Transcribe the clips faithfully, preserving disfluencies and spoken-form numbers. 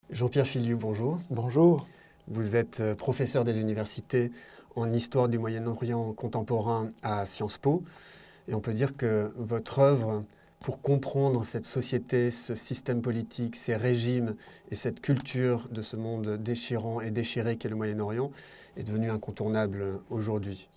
Jean-Pierre Filiou, bonjour. Bonjour. Vous êtes professeur des universités en histoire du Moyen-Orient contemporain à Sciences Po. Et on peut dire que votre œuvre, pour comprendre cette société, ce système politique, ces régimes et cette culture de ce monde déchirant et déchiré qu'est le Moyen-Orient, est devenue incontournable aujourd'hui.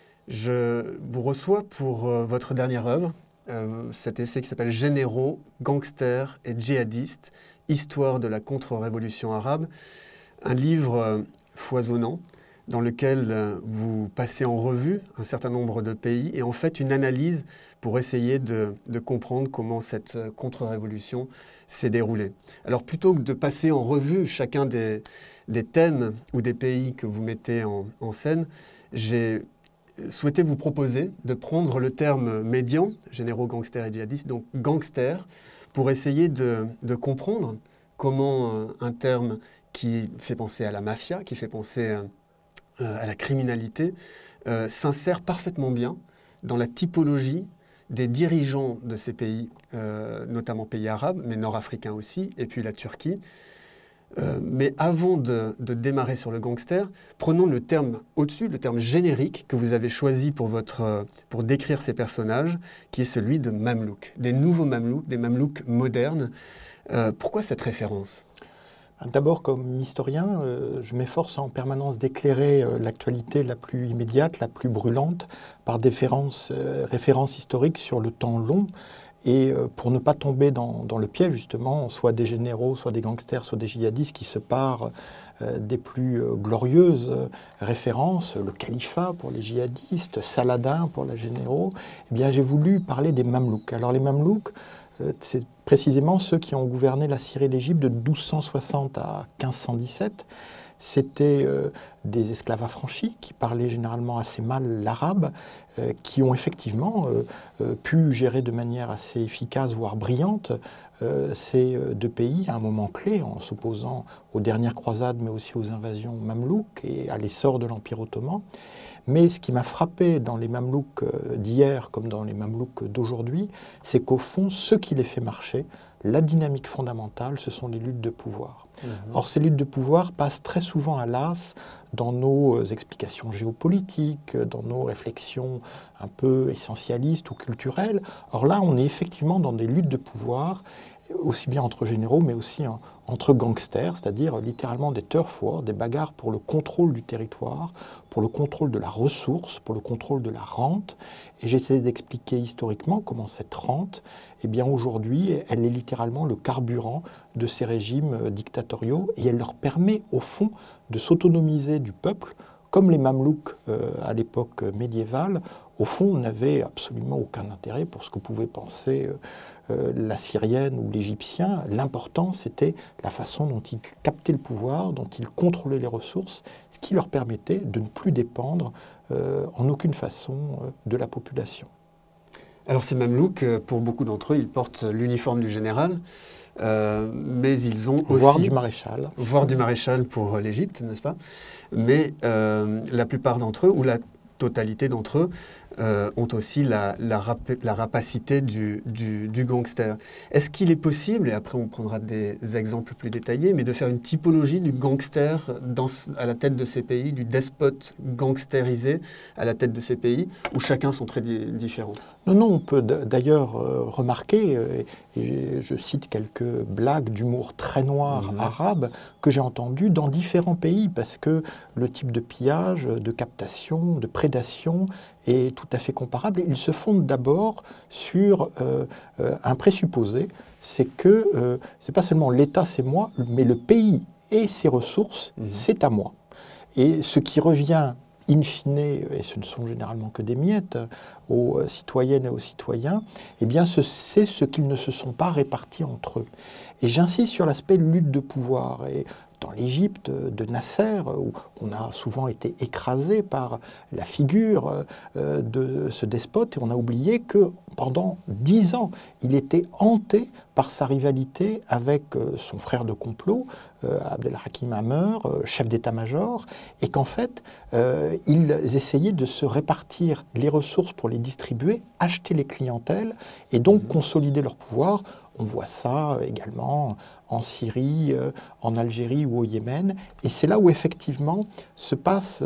Je vous reçois pour euh, votre dernière œuvre, euh, cet essai qui s'appelle « Généraux, gangsters et djihadistes, histoire de la contre-révolution arabe », un livre euh, foisonnant dans lequel euh, vous passez en revue un certain nombre de pays et en faites une analyse pour essayer de, de comprendre comment cette euh, contre-révolution s'est déroulée. Alors plutôt que de passer en revue chacun des, des thèmes ou des pays que vous mettez en, en scène, j'ai souhaité vous proposer de prendre le terme médian, généraux, gangsters et djihadistes, donc gangsters, pour essayer de, de comprendre comment euh, un terme qui fait penser à la mafia, qui fait penser euh, à la criminalité, euh, s'insère parfaitement bien dans la typologie des dirigeants de ces pays, euh, notamment pays arabes, mais nord-africains aussi, et puis la Turquie. Euh, mais avant de, de démarrer sur le gangster, prenons le terme au-dessus, le terme générique que vous avez choisi pour, votre, pour décrire ces personnages, qui est celui de Mamelouks, des nouveaux Mamelouks, des Mamelouks modernes. Euh, pourquoi cette référence ? D'abord, comme historien, euh, je m'efforce en permanence d'éclairer euh, l'actualité la plus immédiate, la plus brûlante, par des références, euh, références historiques sur le temps long. Et euh, pour ne pas tomber dans, dans le piège, justement, soit des généraux, soit des gangsters, soit des djihadistes qui se parent euh, des plus euh, glorieuses euh, références, le califat pour les djihadistes, Saladin pour les généraux, eh bien, j'ai voulu parler des Mamelouks. Alors les Mamelouks, euh, c'est précisément ceux qui ont gouverné la Syrie et l'Égypte de douze cent soixante à quinze cent dix-sept. C'était euh, des esclaves affranchis qui parlaient généralement assez mal l'arabe, euh, qui ont effectivement euh, euh, pu gérer de manière assez efficace, voire brillante, euh, ces deux pays à un moment clé, en s'opposant aux dernières croisades, mais aussi aux invasions mamelouques et à l'essor de l'Empire ottoman. Mais ce qui m'a frappé dans les Mamelouks d'hier comme dans les Mamelouks d'aujourd'hui, c'est qu'au fond, ce qui les fait marcher, la dynamique fondamentale, ce sont les luttes de pouvoir. Mmh. Or, ces luttes de pouvoir passent très souvent à l'as dans nos explications géopolitiques, dans nos réflexions un peu essentialistes ou culturelles. Or là, on est effectivement dans des luttes de pouvoir, aussi bien entre généraux, mais aussi en, entre gangsters, c'est-à-dire littéralement des turf wars, des bagarres pour le contrôle du territoire, pour le contrôle de la ressource, pour le contrôle de la rente. Et j'essaie d'expliquer historiquement comment cette rente, eh bien aujourd'hui, elle est littéralement le carburant de ces régimes dictatoriaux et elle leur permet au fond de s'autonomiser du peuple, comme les Mamelouks euh, à l'époque médiévale. Au fond, n'avaient absolument aucun intérêt pour ce que pouvait penser euh, euh, la Syrienne ou l'Égyptien. L'important, c'était la façon dont ils captaient le pouvoir, dont ils contrôlaient les ressources, ce qui leur permettait de ne plus dépendre euh, en aucune façon euh, de la population. Alors ces Mamelouks, pour beaucoup d'entre eux, ils portent l'uniforme du général, euh, mais ils ont aussi... Voire du maréchal. Voire du maréchal pour l'Égypte, n'est-ce pas? Mais euh, la plupart d'entre eux, ou la totalité d'entre eux, euh, ont aussi la, la, rap la rapacité du, du, du gangster. Est-ce qu'il est possible, et après on prendra des exemples plus détaillés, mais de faire une typologie du gangster dans, à la tête de ces pays, du despote gangsterisé à la tête de ces pays, où chacun sont très di différents? Non, non, on peut d'ailleurs euh, remarquer, euh, et je cite quelques blagues d'humour très noir mmh. arabe que j'ai entendues dans différents pays, parce que le type de pillage, de captation, de prédation est tout à fait comparable. Il se fonde d'abord sur euh, euh, un présupposé, c'est que euh, c'est pas seulement l'État, c'est moi, mais le pays et ses ressources, mmh. c'est à moi. Et ce qui revient in fine, et ce ne sont généralement que des miettes, aux citoyennes et aux citoyens, eh bien c'est ce qu'ils ne se sont pas répartis entre eux. Et j'insiste sur l'aspect lutte de pouvoir. Et dans l'Égypte de Nasser, où on a souvent été écrasé par la figure de ce despote, et on a oublié que pendant dix ans, il était hanté par sa rivalité avec son frère de complot, Abdelhakim Hammer, chef d'état-major, et qu'en fait, euh, ils essayaient de se répartir les ressources pour les distribuer, acheter les clientèles, et donc mmh. consolider leur pouvoir. On voit ça également en Syrie, euh, en Algérie ou au Yémen. Et c'est là où effectivement se passe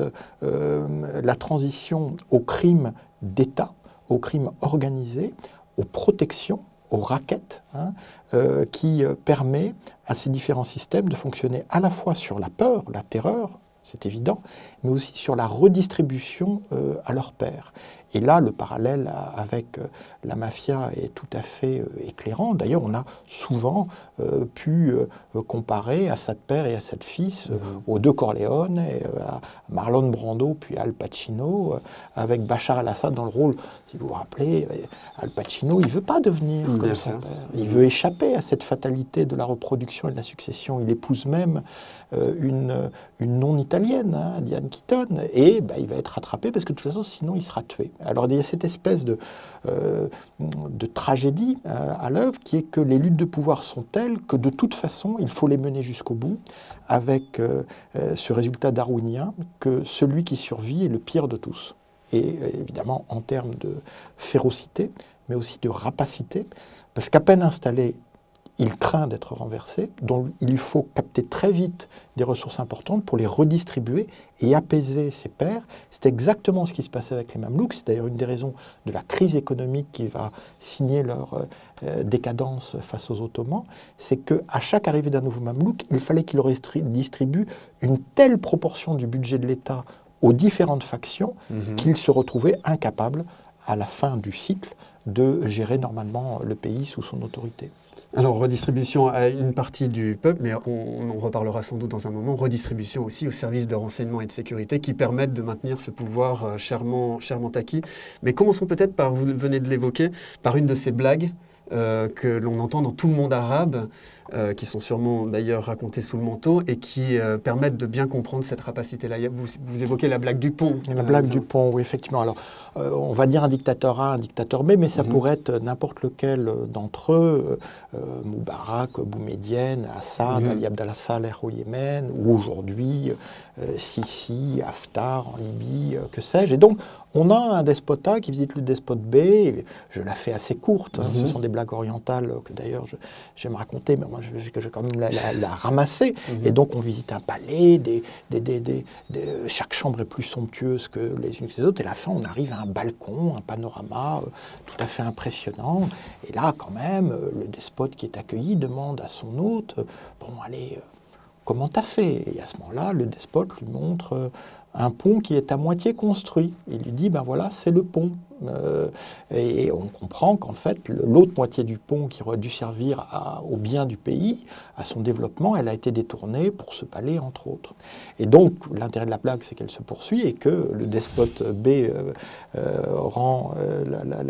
euh, la transition au crime d'État, au crime organisé, aux protections, aux raquettes, hein, euh, qui euh, permet à ces différents systèmes de fonctionner à la fois sur la peur, la terreur, c'est évident, mais aussi sur la redistribution euh, à leur pairs. Et là, le parallèle avec euh, la mafia est tout à fait euh, éclairant. D'ailleurs, on a souvent euh, pu euh, comparer Assad père et Assad fils euh, mmh. aux deux Corleone, et, euh, à Marlon Brando puis Al Pacino, euh, avec Bachar el-Assad dans le rôle. Si vous vous rappelez, Al Pacino, il ne veut pas devenir mmh, comme son père. Il veut échapper à cette fatalité de la reproduction et de la succession. Il épouse même euh, une, une non-italienne, hein, Diane Keaton, et bah, il va être rattrapé parce que de toute façon, sinon, il sera tué. Alors il y a cette espèce de, euh, de tragédie euh, à l'œuvre qui est que les luttes de pouvoir sont telles que de toute façon, il faut les mener jusqu'au bout avec euh, euh, ce résultat darwinien que celui qui survit est le pire de tous. Et euh, évidemment en termes de férocité, mais aussi de rapacité, parce qu'à peine installé, il craint d'être renversé, donc il lui faut capter très vite des ressources importantes pour les redistribuer et apaiser ses pairs. C'est exactement ce qui se passait avec les Mamelouks. C'est d'ailleurs une des raisons de la crise économique qui va signer leur euh, décadence face aux Ottomans. C'est qu'à chaque arrivée d'un nouveau Mamelouk, il fallait qu'il redistribue une telle proportion du budget de l'État aux différentes factions mmh. qu'il se retrouvait incapable, à la fin du cycle, de gérer normalement le pays sous son autorité. Alors, redistribution à une partie du peuple, mais on, on en reparlera sans doute dans un moment, redistribution aussi aux services de renseignement et de sécurité qui permettent de maintenir ce pouvoir euh, chèrement, chèrement acquis. Mais commençons peut-être par, vous venez de l'évoquer, par une de ces blagues euh, que l'on entend dans tout le monde arabe, euh, qui sont sûrement d'ailleurs racontées sous le manteau et qui euh, permettent de bien comprendre cette rapacité-là. Vous, vous évoquez la blague du pont. La blague euh, du pont, oui, effectivement. Alors, euh, on va dire un dictateur A, un dictateur B, mais ça mm-hmm. pourrait être n'importe lequel d'entre eux, euh, Moubarak, Boumedienne, Assad, mm-hmm. Ali Abdallah Saleh au Yémen, ou aujourd'hui euh, Sisi, Haftar en Libye, euh, que sais-je. Et donc, on a un despotat qui visite le despote B, je la fais assez courte, hein, mm-hmm. ce sont des blagues orientales que d'ailleurs j'aime raconter, mais moi je vais, je vais quand même la, la, la ramasser. Mm-hmm. Et donc on visite un palais, des, des, des, des, des, chaque chambre est plus somptueuse que les unes que les autres, et à la fin on arrive à un balcon, un panorama euh, tout à fait impressionnant. Et là quand même, euh, le despote qui est accueilli demande à son hôte, euh, bon allez, euh, comment t'as fait? Et à ce moment-là, le despote lui montre euh, un pont qui est à moitié construit. Il lui dit, ben voilà, c'est le pont. Euh, et on comprend qu'en fait, l'autre moitié du pont qui aurait dû servir à, au bien du pays, à son développement, elle a été détournée pour ce palais, entre autres. Et donc, l'intérêt de la blague, c'est qu'elle se poursuit et que le despote B euh, euh, rend euh,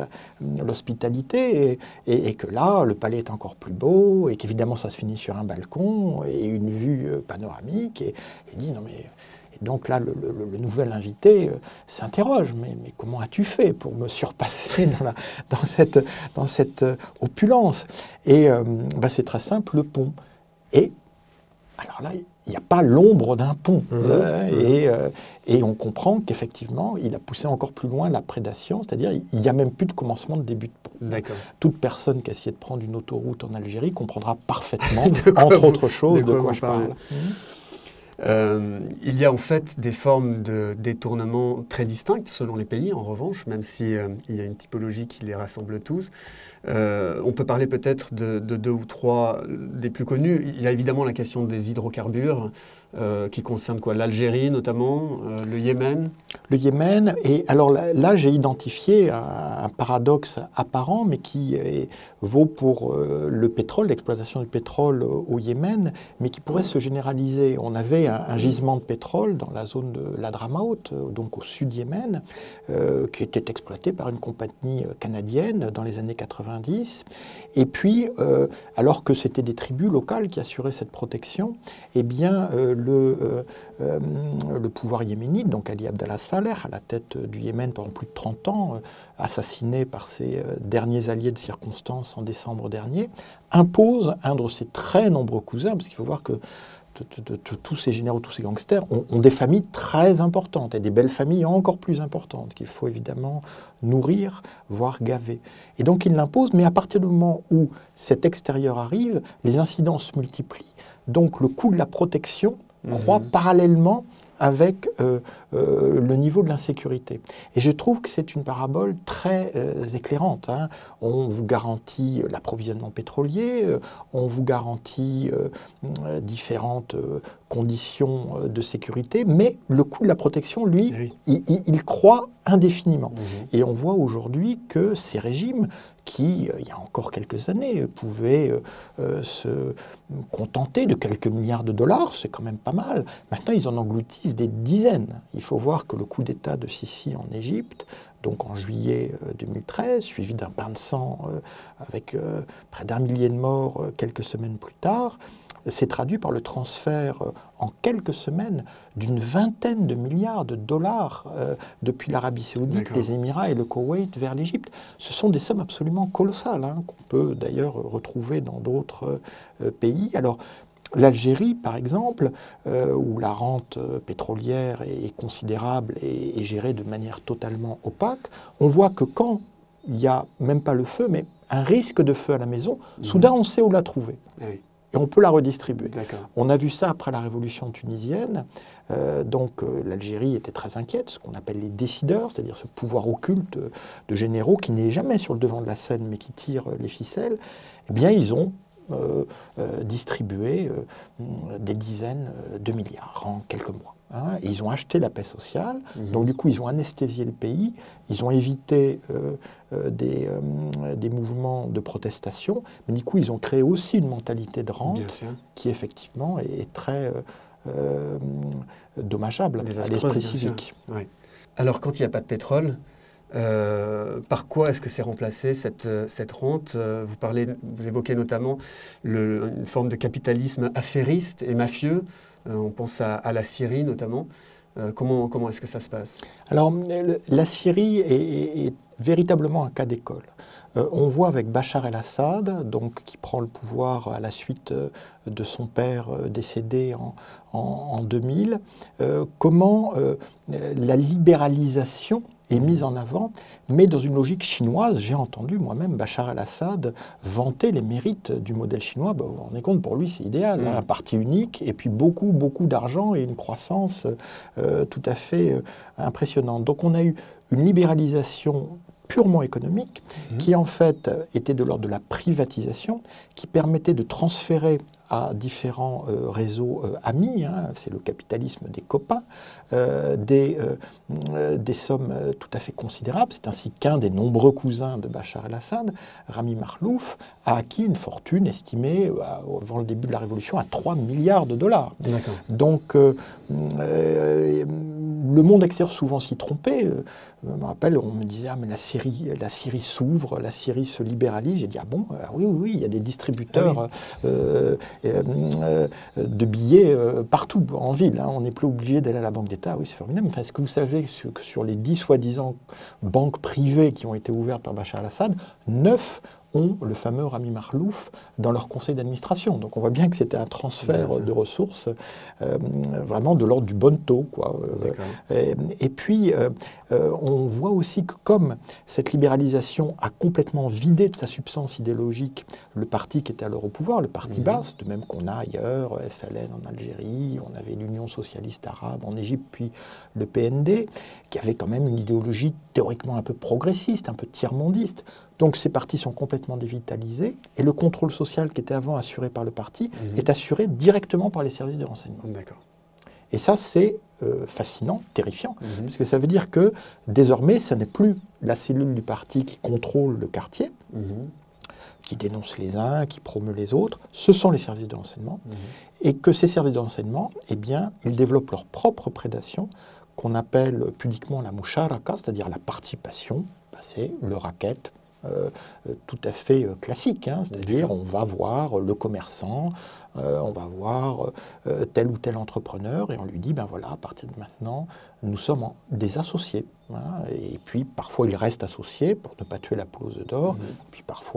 l'hospitalité et, et, et que là, le palais est encore plus beau et qu'évidemment, ça se finit sur un balcon et une vue panoramique. Et il dit, non mais... Et donc là, le, le, le nouvel invité euh, s'interroge, mais, mais comment as-tu fait pour me surpasser dans, la, dans cette, dans cette euh, opulence? Et euh, bah, c'est très simple, le pont. Et alors là, il n'y a pas l'ombre d'un pont. Mmh, euh, mmh. Et, euh, et on comprend qu'effectivement, il a poussé encore plus loin la prédation, c'est-à-dire il n'y a même plus de commencement de début de pont. Toute personne qui a essayé de prendre une autoroute en Algérie comprendra parfaitement, entre vous, autres choses, de quoi, de quoi je parle. Mmh. Euh, il y a en fait des formes de détournement très distinctes selon les pays, en revanche, même s'il euh, y a une typologie qui les rassemble tous. Euh, on peut parler peut-être de, de deux ou trois des plus connus. Il y a évidemment la question des hydrocarbures, euh, qui concerne quoi? L'Algérie notamment, euh, le Yémen. Le Yémen, et alors là, là j'ai identifié un, un paradoxe apparent, mais qui est, vaut pour euh, le pétrole, l'exploitation du pétrole au Yémen, mais qui pourrait se généraliser. On avait un, un gisement de pétrole dans la zone de l'Hadramaut, donc au sud Yémen, euh, qui était exploité par une compagnie canadienne dans les années quatre-vingt-dix. Et puis, euh, alors que c'était des tribus locales qui assuraient cette protection, eh bien, euh, le, euh, euh, le pouvoir yéménite, donc Ali Abdallah Saleh, à la tête du Yémen pendant plus de trente ans, euh, assassiné par ses euh, derniers alliés de circonstance en décembre dernier, impose un de ses très nombreux cousins, parce qu'il faut voir que de, de, de tous ces généraux, tous ces gangsters, ont, ont des familles très importantes, et des belles familles encore plus importantes, qu'il faut évidemment nourrir, voire gaver. Et donc il l'impose, mais à partir du moment où cet extérieur arrive, les incidents se multiplient, donc le coût de la protection mmh. croît parallèlement avec euh, euh, le niveau de l'insécurité. Et je trouve que c'est une parabole très euh, éclairante. Hein. On vous garantit l'approvisionnement pétrolier, euh, on vous garantit euh, euh, différentes euh, conditions euh, de sécurité, mais le coût de la protection, lui, oui. il, il, il croît indéfiniment. Mmh. Et on voit aujourd'hui que ces régimes qui, il y a encore quelques années, pouvaient euh, se contenter de quelques milliards de dollars, c'est quand même pas mal. Maintenant, ils en engloutissent des dizaines. Il faut voir que le coup d'État de Sisi en Égypte, donc en juillet deux mille treize, suivi d'un bain de sang euh, avec euh, près d'un millier de morts euh, quelques semaines plus tard, s'est traduit par le transfert euh, en quelques semaines d'une vingtaine de milliards de dollars euh, depuis l'Arabie Saoudite, les Émirats et le Koweït vers l'Égypte. Ce sont des sommes absolument colossales, hein, qu'on peut d'ailleurs retrouver dans d'autres euh, pays. Alors, l'Algérie, par exemple, euh, où la rente pétrolière est considérable et est gérée de manière totalement opaque, on voit que quand il n'y a même pas le feu, mais un risque de feu à la maison, mmh. soudain on sait où la trouver. Oui. Et on peut la redistribuer. On a vu ça après la révolution tunisienne. Euh, donc euh, l'Algérie était très inquiète, ce qu'on appelle les décideurs, c'est-à-dire ce pouvoir occulte de généraux qui n'est jamais sur le devant de la scène, mais qui tire les ficelles. Eh bien, ils ont euh, euh, distribué euh, des dizaines de milliards en quelques mois. Hein, et ils ont acheté la paix sociale, mmh. donc du coup ils ont anesthésié le pays, ils ont évité euh, euh, des, euh, des mouvements de protestation, mais du coup ils ont créé aussi une mentalité de rente qui effectivement est, est très euh, euh, dommageable à l'esprit civique. Oui. Alors quand il n'y a pas de pétrole, euh, par quoi est-ce que c'est remplacé cette, cette rente? Vous parlez, vous évoquez notamment le, une forme de capitalisme affairiste et mafieux. Euh, on pense à, à la Syrie notamment. Euh, comment comment est-ce que ça se passe? Alors, la Syrie est, est, est véritablement un cas d'école. Euh, on voit avec Bachar el-Assad, donc, qui prend le pouvoir à la suite de son père décédé en, en, en deux mille, euh, comment euh, la libéralisation est mise en avant, mais dans une logique chinoise. J'ai entendu moi-même Bachar el-Assad vanter les mérites du modèle chinois. Ben, vous vous rendez compte, pour lui c'est idéal, mmh. hein, un parti unique, et puis beaucoup, beaucoup d'argent et une croissance euh, tout à fait euh, impressionnante. Donc on a eu une libéralisation purement économique, mmh. qui en fait était de l'ordre de la privatisation, qui permettait de transférer à différents euh, réseaux euh, amis, hein, c'est le capitalisme des copains, euh, des, euh, des sommes euh, tout à fait considérables. C'est ainsi qu'un des nombreux cousins de Bachar el-Assad, Rami Makhlouf, a acquis une fortune estimée, euh, avant le début de la Révolution, à trois milliards de dollars. Donc, euh, euh, le monde extérieur souvent s'y trompait. Euh, je me rappelle, on me disait, ah, mais la Syrie, la Syrie s'ouvre, la Syrie se libéralise. J'ai dit, ah bon, ah oui, oui, oui, il y a des distributeurs ah oui. euh, euh, de billets euh, partout en ville. Hein. On n'est plus obligé d'aller à la Banque d'État. Oui, c'est formidable. Enfin, est-ce que vous savez que sur les dix soi-disant banques privées qui ont été ouvertes par Bachar el-Assad, neuf ont le fameux Rami Makhlouf dans leur conseil d'administration. Donc on voit bien que c'était un transfert de ressources euh, vraiment de l'ordre du bon taux, quoi. Et, et puis euh, euh, on voit aussi que comme cette libéralisation a complètement vidé de sa substance idéologique le parti qui était alors au pouvoir, le parti mmh. Baas, de même qu'on a ailleurs, F L N en Algérie, on avait l'Union socialiste arabe en Égypte, puis le P N D, qui avait quand même une idéologie théoriquement un peu progressiste, un peu tiers-mondiste. Donc ces partis sont complètement dévitalisés et le contrôle social qui était avant assuré par le parti mmh. est assuré directement par les services de renseignement. D'accord. Et ça, c'est euh, fascinant, terrifiant, mmh. parce que ça veut dire que désormais, ce n'est plus la cellule du parti qui contrôle le quartier, mmh. qui dénonce les uns, qui promeut les autres, ce sont les services de renseignement, mmh. et que ces services de renseignement, eh bien, ils développent leur propre prédation, qu'on appelle pudiquement la musharaka, c'est-à-dire la participation, ben, c'est le racket, Euh, tout à fait euh, classique, hein, c'est-à-dire on va voir le commerçant, euh, on va voir euh, tel ou tel entrepreneur et on lui dit, ben voilà, à partir de maintenant, nous sommes en, des associés. Hein, et puis parfois il reste associé pour ne pas tuer la pelouse d'or, mmh. puis parfois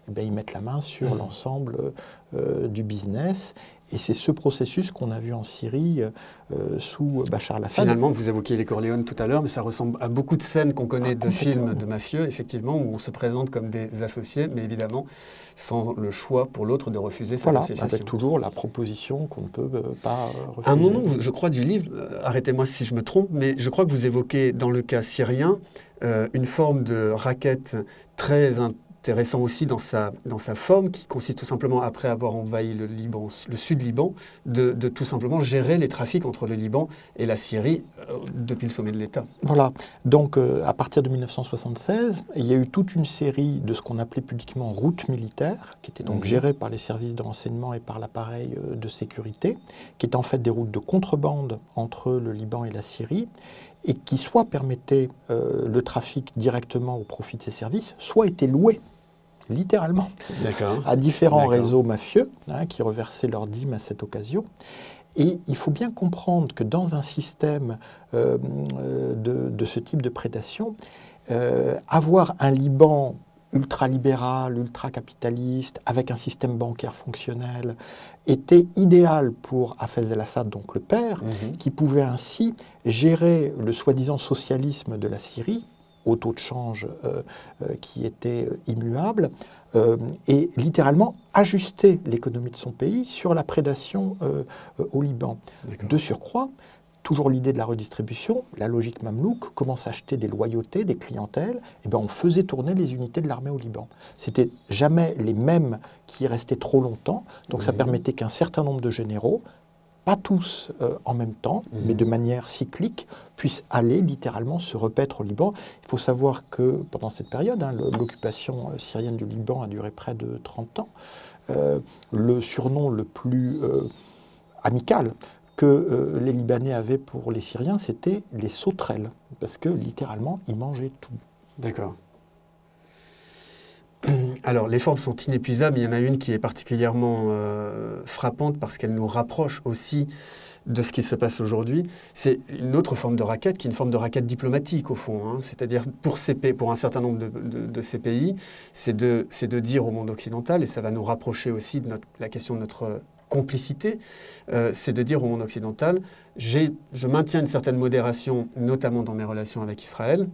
eh bien, ils mettent la main sur mmh. l'ensemble euh, du business. Et c'est ce processus qu'on a vu en Syrie euh, sous Bachar el-Assad. Finalement, vous évoquiez les Corleone tout à l'heure, mais ça ressemble à beaucoup de scènes qu'on connaît ah, de films de mafieux, effectivement, où on se présente comme des associés, mais évidemment sans le choix pour l'autre de refuser cette voilà, association. Avec toujours la proposition qu'on ne peut euh, pas refuser. À un moment, je crois, du livre, euh, arrêtez-moi si je me trompe, mais je crois que vous évoquez, dans le cas syrien, euh, une forme de racket très intéressant aussi dans sa, dans sa forme, qui consiste tout simplement, après avoir envahi le Liban, le sud-Liban, de, de tout simplement gérer les trafics entre le Liban et la Syrie euh, depuis le sommet de l'État. Voilà. Donc, euh, à partir de mille neuf cent soixante-seize, il y a eu toute une série de ce qu'on appelait publiquement routes militaires, qui étaient donc mmh. gérées par les services de renseignement et par l'appareil euh, de sécurité, qui étaient en fait des routes de contrebande entre le Liban et la Syrie, et qui soit permettaient euh, le trafic directement au profit de ces services, soit étaient louées littéralement, à différents réseaux mafieux hein, qui reversaient leurs dîmes à cette occasion. Et il faut bien comprendre que dans un système euh, de, de ce type de prédation, euh, avoir un Liban ultra-libéral, ultra-capitaliste, avec un système bancaire fonctionnel, était idéal pour Hafez el-Assad, donc le père, mmh. qui pouvait ainsi gérer le soi-disant socialisme de la Syrie, au taux de change euh, euh, qui était euh, immuable, euh, et littéralement ajuster l'économie de son pays sur la prédation euh, euh, au Liban. De surcroît, toujours l'idée de la redistribution, la logique mamelouk, comment s'acheter des loyautés, des clientèles, et bien on faisait tourner les unités de l'armée au Liban. C'était jamais les mêmes qui restaient trop longtemps, donc oui. ça permettait qu'un certain nombre de généraux, pas tous euh, en même temps, mmh. mais de manière cyclique, puissent aller littéralement se repaître au Liban. Il faut savoir que pendant cette période, hein, l'occupation syrienne du Liban a duré près de trente ans. Euh, le surnom le plus euh, amical que euh, les Libanais avaient pour les Syriens, c'était les sauterelles, parce que littéralement, ils mangeaient tout. D'accord. Alors, les formes sont inépuisables. Il y en a une qui est particulièrement euh, frappante parce qu'elle nous rapproche aussi de ce qui se passe aujourd'hui. C'est une autre forme de racket qui est une forme de racket diplomatique, au fond. Hein. C'est-à-dire, pour, ces pays, pour un certain nombre de, de, de ces pays, c'est de, c'est de dire au monde occidental, et ça va nous rapprocher aussi de notre, la question de notre complicité, euh, c'est de dire au monde occidental, j'ai, je maintiens une certaine modération, notamment dans mes relations avec Israël,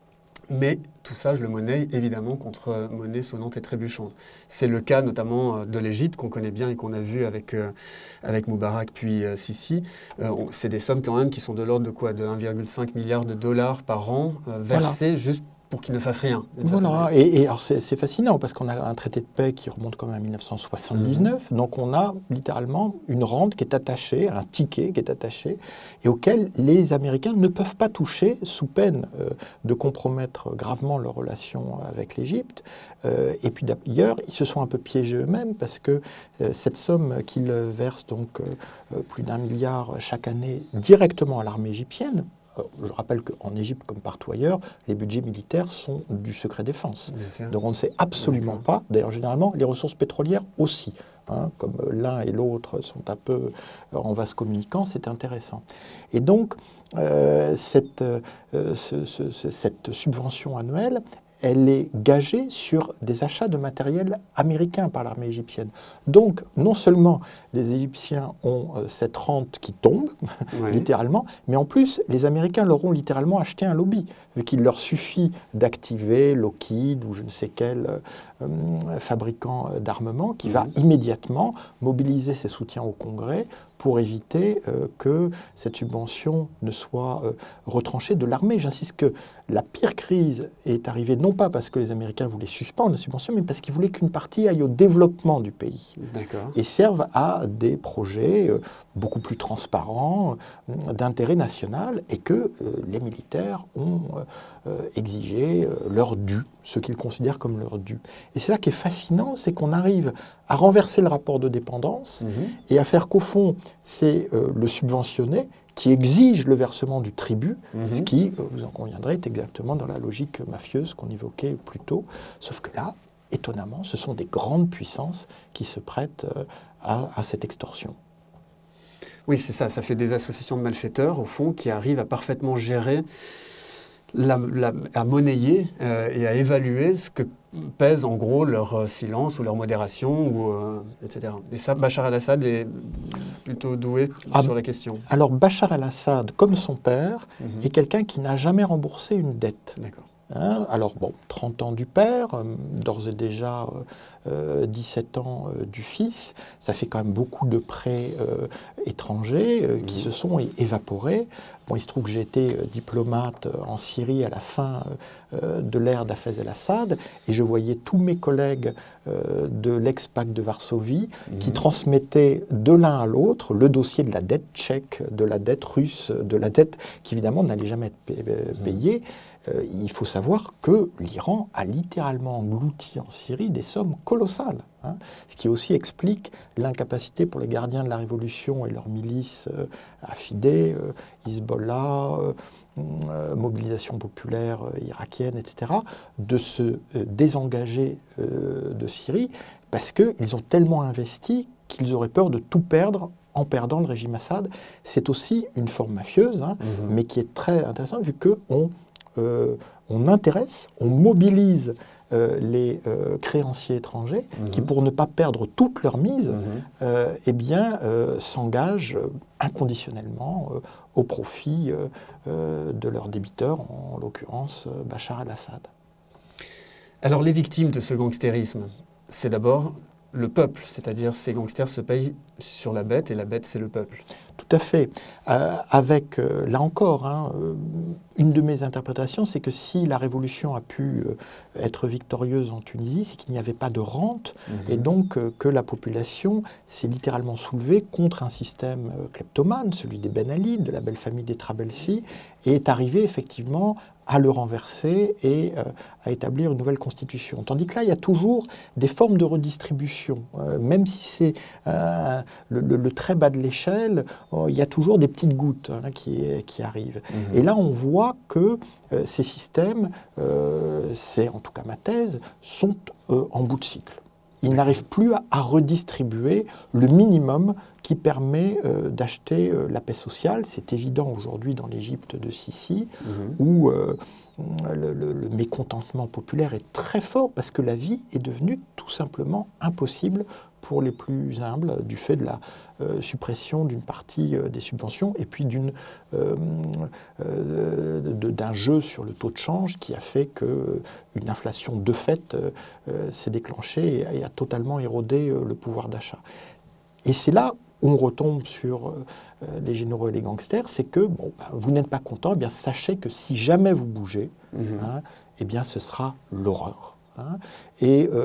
mais tout ça, je le monnaie évidemment contre monnaie sonnante et trébuchante. C'est le cas notamment de l'Égypte, qu'on connaît bien et qu'on a vu avec, euh, avec Moubarak puis euh, Sisi. Euh, c'est des sommes quand même qui sont de l'ordre de quoi? De un virgule cinq milliard de dollars par an euh, versés voilà. juste pour qu'ils ne fassent rien. Voilà, et, et alors c'est fascinant parce qu'on a un traité de paix qui remonte quand même à mille neuf cent soixante-dix-neuf, mmh. donc on a littéralement une rente qui est attachée, un ticket qui est attaché, et auquel les Américains ne peuvent pas toucher sous peine euh, de compromettre gravement leurs relations avec l'Égypte. Euh, et puis d'ailleurs, ils se sont un peu piégés eux-mêmes parce que euh, cette somme qu'ils versent, donc euh, plus d'un milliard chaque année directement à l'armée égyptienne, je rappelle qu'en Égypte, comme partout ailleurs, les budgets militaires sont du secret défense. Donc on ne sait absolument pas, d'ailleurs généralement les ressources pétrolières aussi, hein, comme l'un et l'autre sont un peu en vase communicant, c'est intéressant. Et donc euh, cette, euh, ce, ce, cette subvention annuelle, elle est gagée sur des achats de matériel américain par l'armée égyptienne. Donc, non seulement les Égyptiens ont euh, cette rente qui tombe, oui. littéralement, mais en plus, les Américains leur ont littéralement acheté un lobby, vu qu'il leur suffit d'activer Lockheed ou je ne sais quel euh, fabricant d'armement qui mmh. va immédiatement mobiliser ses soutiens au Congrès pour éviter euh, que cette subvention ne soit euh, retranchée de l'armée. J'insiste que la pire crise est arrivée non pas parce que les Américains voulaient suspendre la subvention, mais parce qu'ils voulaient qu'une partie aille au développement du pays et serve à des projets euh, beaucoup plus transparents, euh, d'intérêt national, et que euh, les militaires ont euh, exigé euh, leur dû, ce qu'ils considèrent comme leur dû. Et c'est ça qui est fascinant, c'est qu'on arrive à renverser le rapport de dépendance mmh. et à faire qu'au fond, c'est euh, le subventionné qui exige le versement du tribut, mmh. ce qui, euh, vous en conviendrez, est exactement dans la logique mafieuse qu'on évoquait plus tôt. Sauf que là, étonnamment, ce sont des grandes puissances qui se prêtent euh, à, à cette extorsion. Oui, c'est ça. Ça fait des associations de malfaiteurs, au fond, qui arrivent à parfaitement gérer, la, la, à monnayer euh, et à évaluer ce que pèse en gros leur silence ou leur modération, ou, euh, et cetera. Et ça, Bachar el-Assad est plutôt doué ah, sur la question. Alors Bachar el-Assad, comme son père, Mm-hmm. est quelqu'un qui n'a jamais remboursé une dette. D'accord. Hein, alors bon, trente ans du père, euh, d'ores et déjà euh, dix-sept ans euh, du fils, ça fait quand même beaucoup de prêts euh, étrangers euh, qui Mmh. se sont é- évaporés. Bon, il se trouve que j'ai été euh, diplomate euh, en Syrie à la fin euh, de l'ère d'Hafez el-Assad, et je voyais tous mes collègues euh, de l'ex-pacte de Varsovie Mmh. qui transmettaient de l'un à l'autre le dossier de la dette tchèque, de la dette russe, de la dette qui évidemment n'allait jamais être pay- payée. Euh, il faut savoir que l'Iran a littéralement englouti en Syrie des sommes colossales, hein, ce qui aussi explique l'incapacité pour les gardiens de la révolution et leurs milices euh, affidées, euh, Hezbollah, euh, euh, mobilisation populaire euh, irakienne, et cetera, de se euh, désengager euh, de Syrie parce qu'ils ont tellement investi qu'ils auraient peur de tout perdre en perdant le régime Assad. C'est aussi une forme mafieuse, hein, Mmh. mais qui est très intéressante vu qu'on Euh, on intéresse, on mobilise euh, les euh, créanciers étrangers Mmh. qui, pour ne pas perdre toute leur mise, Mmh. euh, eh bien, euh, s'engagent inconditionnellement euh, au profit euh, euh, de leurs débiteurs, en l'occurrence euh, Bachar el-Assad. Alors les victimes de ce gangstérisme, c'est d'abord le peuple, c'est-à-dire ces gangsters se payent sur la bête et la bête c'est le peuple. Tout à fait. Euh, avec, euh, là encore, hein, euh, une de mes interprétations, c'est que si la révolution a pu euh, être victorieuse en Tunisie, c'est qu'il n'y avait pas de rente, Mmh. et donc euh, que la population s'est littéralement soulevée contre un système euh, kleptomane, celui des Ben Ali, de la belle famille des Trabelsi, et est arrivée effectivement à le renverser et euh, à établir une nouvelle constitution. Tandis que là, il y a toujours des formes de redistribution. Euh, même si c'est euh, le, le, le très bas de l'échelle, euh, il y a toujours des petites gouttes hein, qui, qui arrivent. Mmh. Et là, on voit que euh, ces systèmes, euh, c'est en tout cas ma thèse, sont euh, en bout de cycle. Ils n'arrivent plus à, à redistribuer le minimum qui permet euh, d'acheter euh, la paix sociale. C'est évident aujourd'hui dans l'Égypte de Sisi, Mmh. où euh, le, le- le mécontentement populaire est très fort parce que la vie est devenue tout simplement impossible pour les plus humbles du fait de la euh, suppression d'une partie euh, des subventions et puis d'une, euh, euh, de- d'un jeu sur le taux de change qui a fait qu'une inflation de fait euh, euh, s'est déclenchée et, et a totalement érodé euh, le pouvoir d'achat. Et c'est là où on retombe sur euh, les généraux et les gangsters, c'est que bon, ben, vous n'êtes pas content, eh bien sachez que si jamais vous bougez, Mmh. hein, eh bien ce sera l'horreur. Hein. Et euh,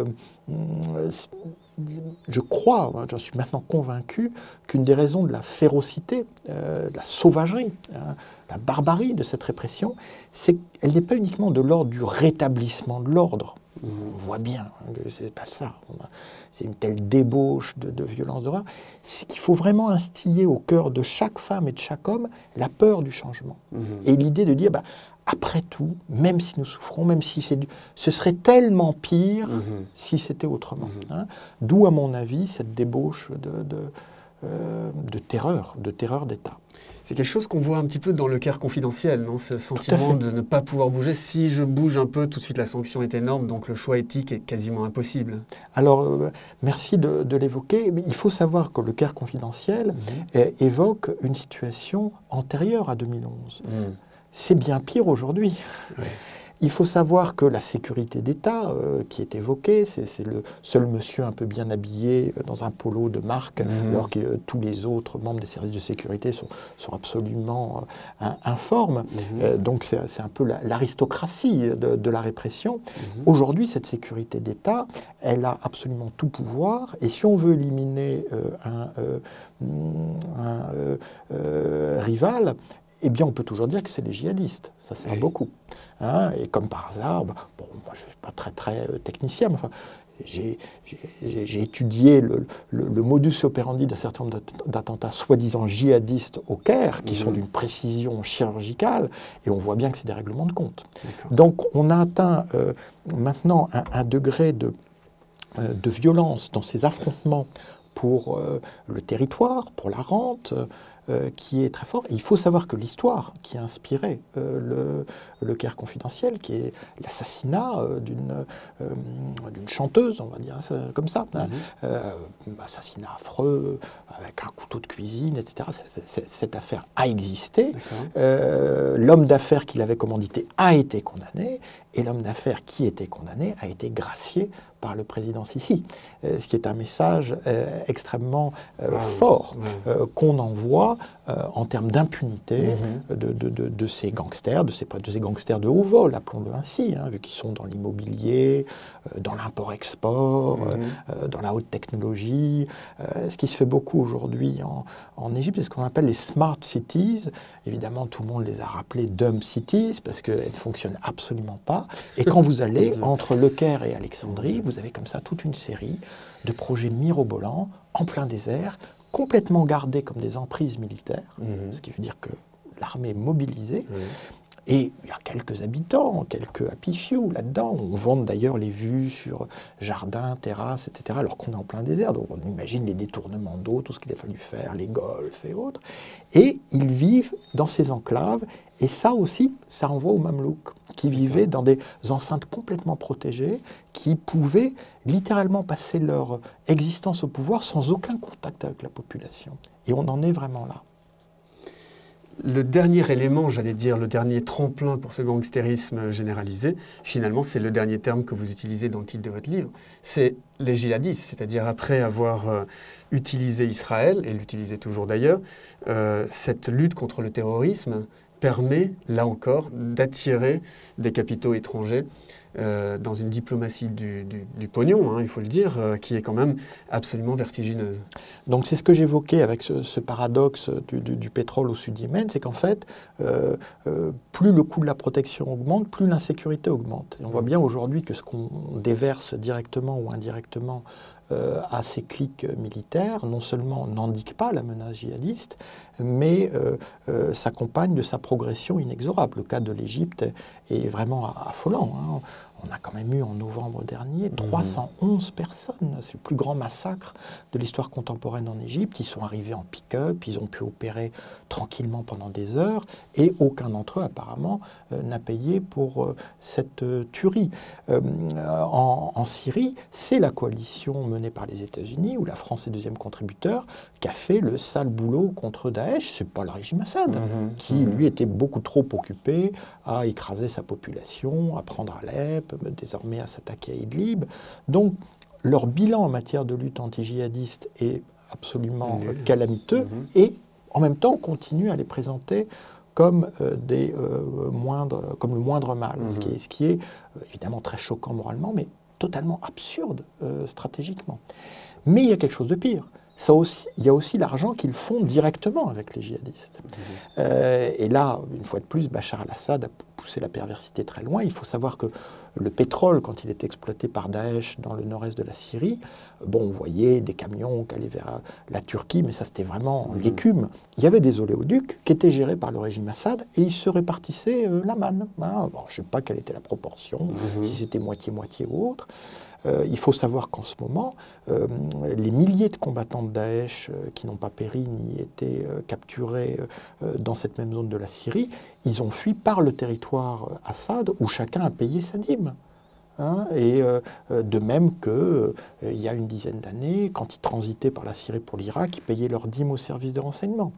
je crois, j'en suis maintenant convaincu, qu'une des raisons de la férocité, euh, de la sauvagerie, hein, la barbarie de cette répression, c'est qu'elle n'est pas uniquement de l'ordre du rétablissement de l'ordre. Mmh. On voit bien que c'est pas ça. C'est une telle débauche de, de violence, d'horreur. C'est qu'il faut vraiment instiller au cœur de chaque femme et de chaque homme la peur du changement. Mmh. Et l'idée de dire, bah, après tout, même si nous souffrons, même si c'est du... ce serait tellement pire Mmh. si c'était autrement. Mhm. Hein. D'où, à mon avis, cette débauche de, de, euh, de terreur, de terreur d'État. C'est quelque chose qu'on voit un petit peu dans le Caire confidentiel, non? Ce sentiment fait. de ne pas pouvoir bouger. Si je bouge un peu, tout de suite la sanction est énorme, donc le choix éthique est quasiment impossible. Alors, euh, merci de, de l'évoquer. Mais il faut savoir que le Caire confidentiel Mmh. euh, évoque une situation antérieure à deux mille onze. Mmh. C'est bien pire aujourd'hui. Ouais. Il faut savoir que la sécurité d'État euh, qui est évoquée, c'est, c'est le seul monsieur un peu bien habillé euh, dans un polo de marque, Mmh. alors que euh, tous les autres membres des services de sécurité sont, sont absolument euh, in- informes. Mmh. Euh, donc c'est, c'est un peu la- l'aristocratie de, de la répression. Mmh. Aujourd'hui, cette sécurité d'État, elle a absolument tout pouvoir. Et si on veut éliminer euh, un, euh, un euh, euh, rival, eh bien, on peut toujours dire que c'est les djihadistes. Ça sert Oui. beaucoup. Hein, et comme par hasard, bah, bon, moi, je ne suis pas très, très euh, technicien, mais enfin, j'ai, j'ai, j'ai étudié le, le, le modus operandi d'un certain nombre d'attentats soi-disant djihadistes au Caire, qui Mmh. sont d'une précision chirurgicale, et on voit bien que c'est des règlements de compte. D'accord. Donc, on a atteint euh, maintenant un, un degré de, euh, de violence dans ces affrontements pour euh, le territoire, pour la rente, euh, qui est très fort. Et il faut savoir que l'histoire qui a inspiré euh, le, le Caire confidentiel, qui est l'assassinat euh, d'une euh, d'une chanteuse, on va dire ça, comme ça, hein, mm-hmm. euh, assassinat affreux, avec un couteau de cuisine, et cetera. C- c- cette affaire a existé. Euh, l'homme d'affaires qui l'avait commandité a été condamné, et l'homme d'affaires qui était condamné a été gracié par le président Sisi, euh, ce qui est un message euh, extrêmement euh, ah, fort oui. euh, qu'on envoie euh, en termes d'impunité mm-hmm. de, de, de, de ces gangsters, de ces, de ces gangsters de haut vol, appelons-le ainsi, hein, vu qu'ils sont dans l'immobilier, euh, dans l'import-export, mm-hmm. euh, dans la haute technologie. Euh, ce qui se fait beaucoup aujourd'hui en, en Égypte, c'est ce qu'on appelle les smart cities. Évidemment, tout le monde les a rappelées dumb cities, parce qu'elles ne fonctionnent absolument pas. Et quand vous allez entre Le Caire et Alexandrie, vous avez comme ça toute une série de projets mirobolants, en plein désert, complètement gardés comme des emprises militaires, mmh. ce qui veut dire que l'armée est mobilisée, mmh. et il y a quelques habitants, quelques happy few là-dedans. On vante d'ailleurs les vues sur jardins, terrasses, et cetera, alors qu'on est en plein désert, donc on imagine les détournements d'eau, tout ce qu'il a fallu faire, les golfs et autres, et ils vivent dans ces enclaves. Et ça aussi, ça renvoie aux Mamelouks, qui vivaient dans des enceintes complètement protégées, qui pouvaient littéralement passer leur existence au pouvoir sans aucun contact avec la population. Et on en est vraiment là. Le dernier élément, j'allais dire, le dernier tremplin pour ce gangstérisme généralisé, finalement, c'est le dernier terme que vous utilisez dans le titre de votre livre, c'est les djihadistes, c'est-à-dire après avoir euh, utilisé Israël, et l'utilisait toujours d'ailleurs, euh, cette lutte contre le terrorisme permet, là encore, d'attirer des capitaux étrangers euh, dans une diplomatie du, du, du pognon, hein, il faut le dire, euh, qui est quand même absolument vertigineuse. Donc c'est ce que j'évoquais avec ce, ce paradoxe du, du, du pétrole au sud du Yémen, c'est qu'en fait, euh, euh, plus le coût de la protection augmente, plus l'insécurité augmente. Et on voit bien aujourd'hui que ce qu'on déverse directement ou indirectement Euh, à ces cliques militaires, non seulement n'indique pas la menace djihadiste, mais euh, euh, s'accompagne de sa progression inexorable. Le cas de l'Égypte est vraiment affolant, hein. On a quand même eu en novembre dernier trois cent onze personnes. C'est le plus grand massacre de l'histoire contemporaine en Égypte. Ils sont arrivés en pick-up, ils ont pu opérer tranquillement pendant des heures et aucun d'entre eux apparemment euh, n'a payé pour euh, cette euh, tuerie. Euh, en, en Syrie, c'est la coalition menée par les États-Unis, où la France est deuxième contributeur, qui a fait le sale boulot contre Daesh. C'est pas le régime Assad, mmh, qui mmh. lui était beaucoup trop occupé à écraser sa population, à prendre Alep, désormais à s'attaquer à Idlib. Donc, leur bilan en matière de lutte anti-djihadiste est absolument mmh. calamiteux mmh. et, en même temps, on continue à les présenter comme, euh, des, euh, moindres, comme le moindre mal, mmh. ce qui est, ce qui est euh, évidemment très choquant moralement, mais totalement absurde euh, stratégiquement. Mais il y a quelque chose de pire. Ça aussi, il y a aussi l'argent qu'ils font directement avec les djihadistes. Mmh. Euh, et là, une fois de plus, Bachar al-Assad a poussé la perversité très loin. Il faut savoir que le pétrole, quand il est exploité par Daesh dans le nord-est de la Syrie, bon, on voyait des camions qui allaient vers la Turquie, mais ça c'était vraiment mmh. l'écume. Il y avait des oléoducs qui étaient gérés par le régime Assad et ils se répartissaient euh, la manne. Hein. Bon, je ne sais pas quelle était la proportion, mmh. si c'était moitié-moitié ou autre. Euh, il faut savoir qu'en ce moment, euh, les milliers de combattants de Daesh euh, qui n'ont pas péri ni été euh, capturés euh, dans cette même zone de la Syrie, ils ont fui par le territoire Assad où chacun a payé sa dîme. Hein, et euh, de même qu'il euh, y a une dizaine d'années, quand ils transitaient par la Syrie pour l'Irak, ils payaient leur dîme au service de renseignement,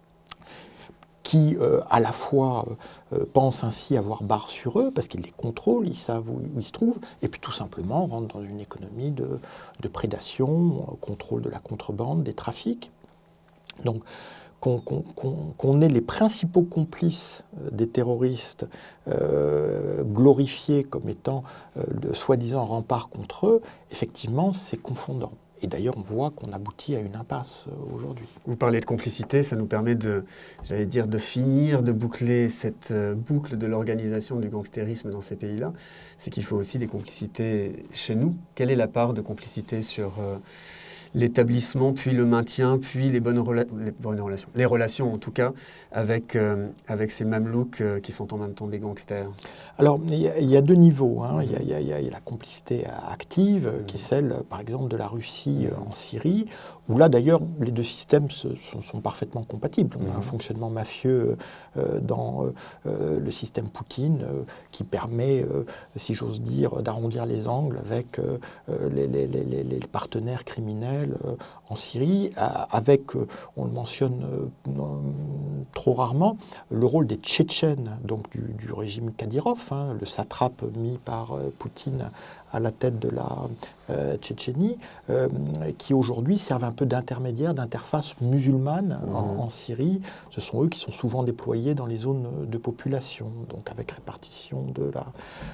qui euh, à la fois euh, pensent ainsi avoir barre sur eux, parce qu'ils les contrôlent, ils savent où, où ils se trouvent, et puis tout simplement rentrent dans une économie de, de prédation, euh, contrôle de la contrebande, des trafics. Donc qu'on qu'on, qu'on, qu'on ait les principaux complices euh, des terroristes euh, glorifiés comme étant euh, le soi-disant rempart contre eux, effectivement c'est confondant. Et d'ailleurs, on voit qu'on aboutit à une impasse euh, aujourd'hui. Vous parlez de complicité, ça nous permet de, j'allais dire, de finir, de boucler cette euh, boucle de l'organisation du gangstérisme dans ces pays-là. C'est qu'il faut aussi des complicités chez nous. Quelle est la part de complicité sur euh, l'établissement, puis le maintien, puis les bonnes, rela les bonnes relations, les relations en tout cas, avec, euh, avec ces mamelouks euh, qui sont en même temps des gangsters? Alors, il y, y a deux niveaux. Hein. Il, y a, il, y a, il y a la complicité active, mmh. qui est celle, par exemple, de la Russie mmh. en Syrie, où là, d'ailleurs, les deux systèmes se, sont, sont parfaitement compatibles. On mmh. a un fonctionnement mafieux euh, dans euh, le système Poutine euh, qui permet, euh, si j'ose dire, d'arrondir les angles avec euh, les, les, les, les partenaires criminels euh, en Syrie, à, avec, euh, on le mentionne euh, trop rarement, le rôle des Tchétchènes, donc du, du régime Kadyrov, hein, le satrape mis par euh, Poutine à la tête de la euh, Tchétchénie, euh, qui aujourd'hui servent un peu d'intermédiaire, d'interface musulmane mmh. en, en Syrie. Ce sont eux qui sont souvent déployés dans les zones de population, donc avec répartition de la,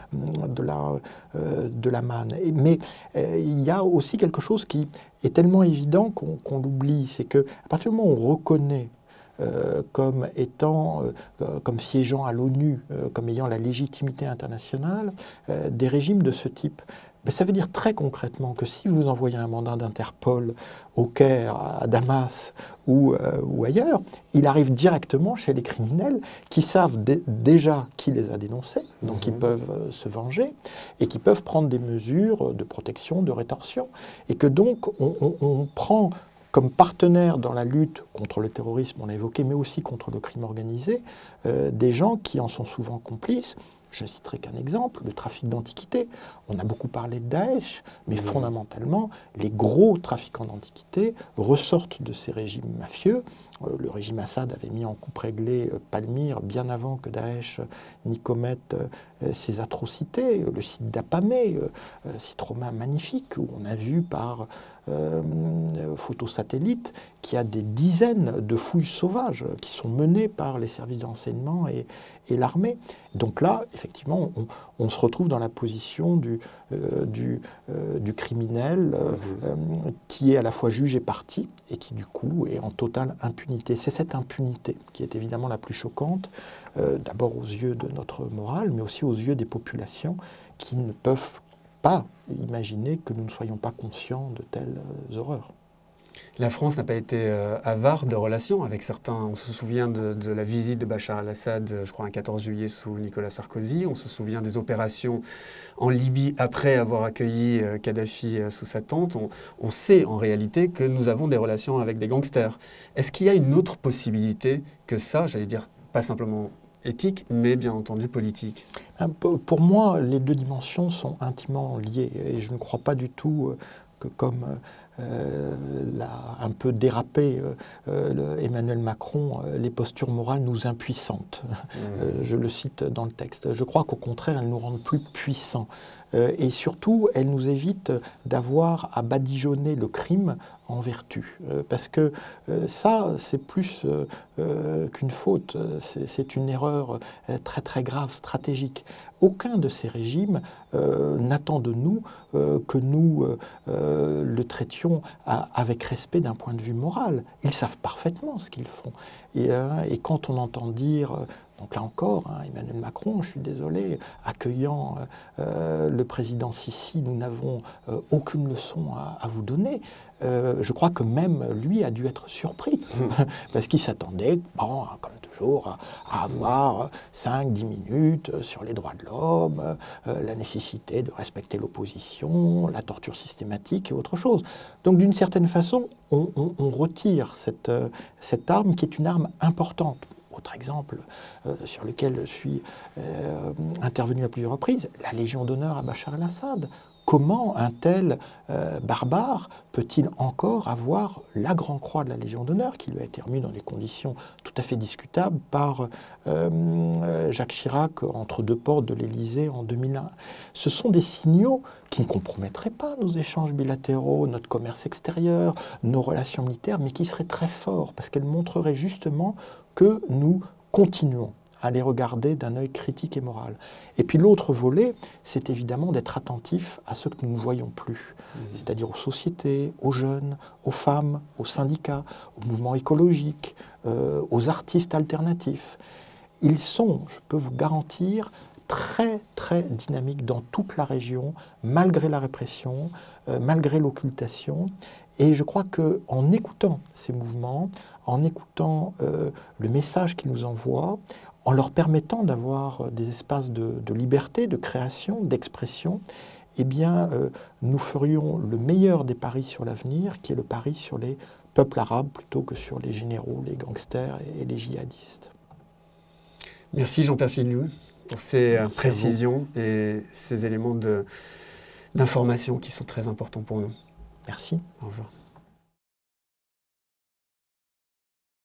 de la, euh, de la manne. Et, mais euh, il y a aussi quelque chose qui est tellement évident qu'on qu'on l'oublie, c'est qu'à partir du moment où on reconnaît Euh, comme étant, euh, comme siégeant à l'ONU, euh, comme ayant la légitimité internationale, euh, des régimes de ce type. Mais ça veut dire très concrètement que si vous envoyez un mandat d'Interpol au Caire, à Damas ou, euh, ou ailleurs, il arrive directement chez les criminels qui savent déjà qui les a dénoncés, donc mmh. ils peuvent euh, se venger et qui peuvent prendre des mesures de protection, de rétorsion, et que donc on, on, on prend comme partenaires dans la lutte contre le terrorisme, on l'a évoqué, mais aussi contre le crime organisé, euh, des gens qui en sont souvent complices. Je ne citerai qu'un exemple, le trafic d'antiquités. On a beaucoup parlé de Daesh, mais mmh. fondamentalement, les gros trafiquants d'antiquités ressortent de ces régimes mafieux. Euh, le régime Assad avait mis en coupe réglée euh, Palmyre bien avant que Daesh euh, n'y commette euh, ses atrocités. Le site d'Apamé, euh, site romain magnifique, où on a vu par euh, photosatellite qu'il y a des dizaines de fouilles sauvages qui sont menées par les services de renseignement et, et l'armée. Donc là, effectivement, on, on se retrouve dans la position du, euh, du, euh, du criminel euh, euh, qui est à la fois juge et partie, et qui du coup est en totale impunité. C'est cette impunité qui est évidemment la plus choquante, euh, d'abord aux yeux de notre morale, mais aussi aux yeux des populations qui ne peuvent pas imaginer que nous ne soyons pas conscients de telles horreurs. La France n'a pas été euh, avare de relations avec certains. On se souvient de, de la visite de Bachar el-Assad, je crois, un quatorze juillet sous Nicolas Sarkozy. On se souvient des opérations en Libye après avoir accueilli euh, Kadhafi euh, sous sa tente. On, on sait en réalité que nous avons des relations avec des gangsters. Est-ce qu'il y a une autre possibilité que ça, j'allais dire, pas simplement éthique, mais bien entendu politique? Pour moi, les deux dimensions sont intimement liées. Et je ne crois pas du tout que comme... Euh, l'a un peu dérapé euh, euh, le Emmanuel Macron, euh, les postures morales nous impuissantes. Mmh. Euh, je le cite dans le texte. Je crois qu'au contraire, elles nous rendent plus puissants. Euh, et surtout, elles nous évitent d'avoir à badigeonner le crime en vertu. Euh, parce que euh, ça, c'est plus euh, euh, qu'une faute, c'est une erreur euh, très très grave, stratégique. Aucun de ces régimes euh, n'attend de nous euh, que nous euh, euh, le traitions à, avec respect d'un point de vue moral. Ils savent parfaitement ce qu'ils font. Et, euh, et quand on entend dire... Euh, donc là encore, hein, Emmanuel Macron, je suis désolé, accueillant euh, le président Sisi, nous n'avons euh, aucune leçon à, à vous donner. Euh, je crois que même lui a dû être surpris, mmh. parce qu'il s'attendait, bon, comme toujours, à, à avoir cinq dix minutes sur les droits de l'homme, euh, la nécessité de respecter l'opposition, la torture systématique et autre chose. Donc d'une certaine façon, on, on, on retire cette, euh, cette arme qui est une arme importante. Autre exemple euh, sur lequel je suis euh, intervenu à plusieurs reprises, la Légion d'honneur à Bachar el-Assad. Comment un tel euh, barbare peut-il encore avoir la Grande Croix de la Légion d'honneur, qui lui a été remise dans des conditions tout à fait discutables par euh, Jacques Chirac entre deux portes de l'Élysée en deux mille un. Ce sont des signaux qui ne compromettraient pas nos échanges bilatéraux, notre commerce extérieur, nos relations militaires, mais qui seraient très forts, parce qu'elles montreraient justement que nous continuons à les regarder d'un œil critique et moral. Et puis l'autre volet, c'est évidemment d'être attentif à ceux que nous ne voyons plus, mmh. c'est-à-dire aux sociétés, aux jeunes, aux femmes, aux syndicats, aux mouvements écologiques, euh, aux artistes alternatifs. Ils sont, je peux vous garantir, très, très dynamique dans toute la région, malgré la répression, euh, malgré l'occultation. Et je crois qu'en écoutant ces mouvements, en écoutant euh, le message qu'ils nous envoient, en leur permettant d'avoir des espaces de, de liberté, de création, d'expression, eh bien, euh, nous ferions le meilleur des paris sur l'avenir, qui est le pari sur les peuples arabes, plutôt que sur les généraux, les gangsters et, et les djihadistes. Merci Jean-Pierre Filioul pour ces Merci précisions et ces éléments d'information qui sont très importants pour nous. Merci. Au revoir.